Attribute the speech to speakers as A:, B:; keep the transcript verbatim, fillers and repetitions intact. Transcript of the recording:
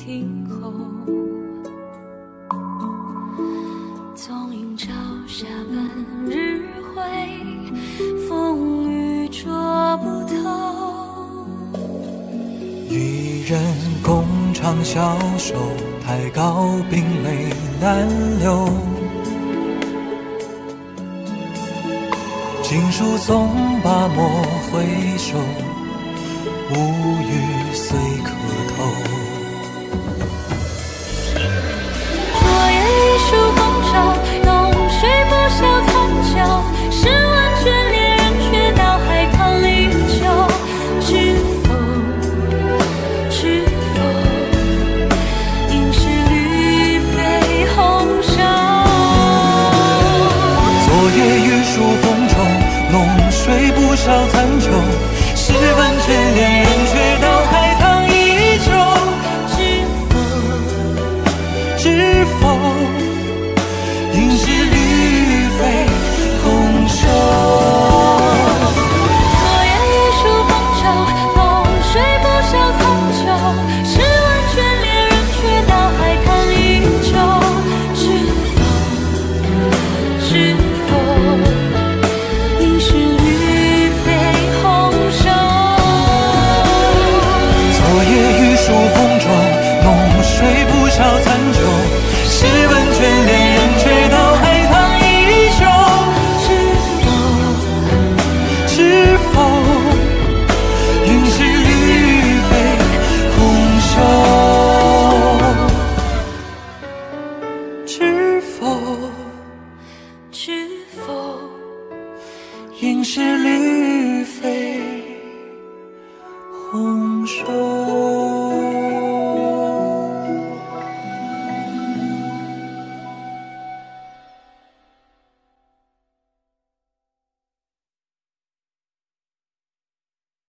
A: 听候，纵映朝霞半日晖，风雨捉不透。
B: 一人共长消瘦，太高冰泪难流。锦书送罢莫回首，无语虽可偷。
A: 昨夜一树风潮，浓水不消残酒。试问卷帘人，却道海棠依旧。知否，知否，应是绿肥红瘦。
B: 昨夜玉树风中，浓水不消残酒。试问卷帘人，却道海棠依旧。知否，应是绿肥红瘦。
A: 昨夜一树风潮，浓水不消残酒。试问卷帘人，却道海棠依旧。知否，知否，应是绿肥红瘦。
B: 昨夜玉树风中，浓水不消残酒。试问卷帘人，却道海棠依旧。知否，应是绿肥红瘦。知否，
A: 知否，
B: 应是绿